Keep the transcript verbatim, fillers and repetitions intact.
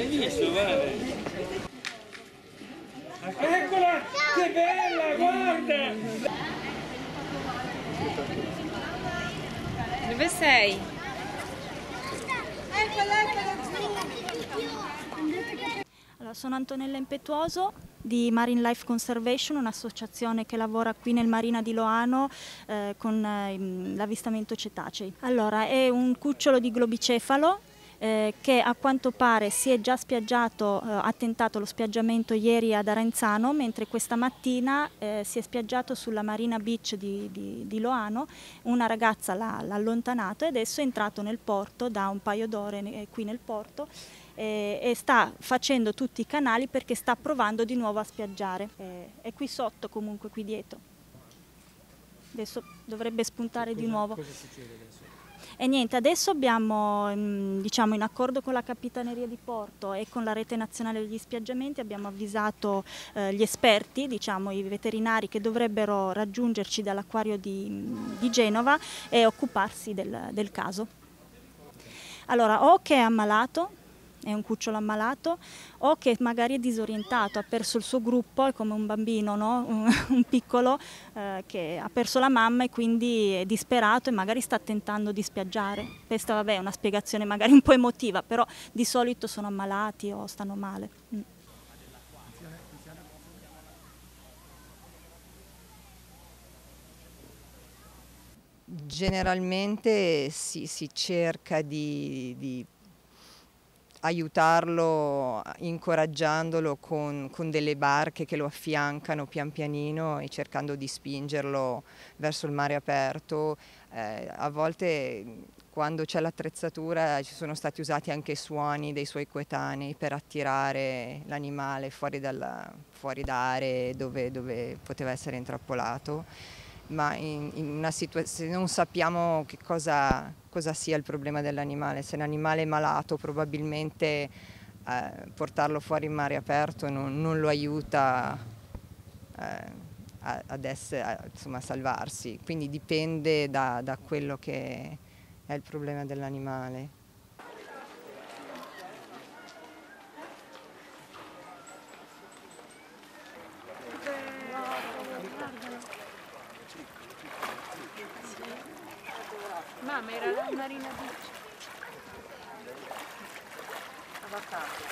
visto, guarda. Eccola, che bella, guarda! Dove sei? Allora, sono Antonella Impetuoso di Marine Life Conservation, un'associazione che lavora qui nel Marina di Loano eh, con eh, l'avvistamento cetacei. Allora, è un cucciolo di globicefalo eh, che a quanto pare si è già spiaggiato, eh, ha tentato lo spiaggiamento ieri ad Arenzano, mentre questa mattina eh, si è spiaggiato sulla Marina Beach di, di, di Loano. Una ragazza l'ha allontanato e adesso è entrato nel porto da un paio d'ore qui nel porto e, e sta facendo tutti i canali perché sta provando di nuovo a spiaggiare. E, è qui sotto, comunque qui dietro. Adesso dovrebbe spuntare cosa, di nuovo. Cosa succede adesso? E niente, adesso abbiamo, diciamo, in accordo con la Capitaneria di Porto e con la Rete Nazionale degli Spiaggiamenti, abbiamo avvisato eh, gli esperti, diciamo i veterinari che dovrebbero raggiungerci dall'acquario di, di Genova e occuparsi del, del caso. Allora, o che è ammalato, è un cucciolo ammalato, o che magari è disorientato, ha perso il suo gruppo, è come un bambino, no? un, un piccolo eh, che ha perso la mamma e quindi è disperato e magari sta tentando di spiaggiare. Questa vabbè, è una spiegazione magari un po' emotiva, però di solito sono ammalati o stanno male. Mm. Generalmente si, si cerca di, di aiutarlo, incoraggiandolo con, con delle barche che lo affiancano pian pianino e cercando di spingerlo verso il mare aperto. Eh, a volte quando c'è l'attrezzatura ci sono stati usati anche suoni dei suoi coetanei per attirare l'animale fuori, dalla, fuori da aree dove, dove poteva essere intrappolato. Ma in, in una situazione non sappiamo che cosa, cosa sia il problema dell'animale. Se l'animale è malato probabilmente eh, portarlo fuori in mare aperto non, non lo aiuta eh, ad essere, a, insomma, a salvarsi, quindi dipende da, da quello che è il problema dell'animale. Mamma, era la Marina Beach.